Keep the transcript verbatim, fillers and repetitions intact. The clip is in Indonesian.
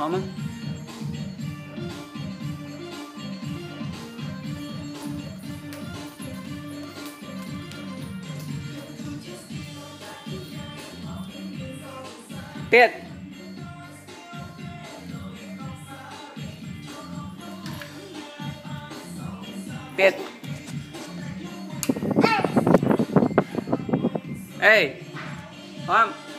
อมมั้งเป็ดเป็ดเอ้ยพร้อม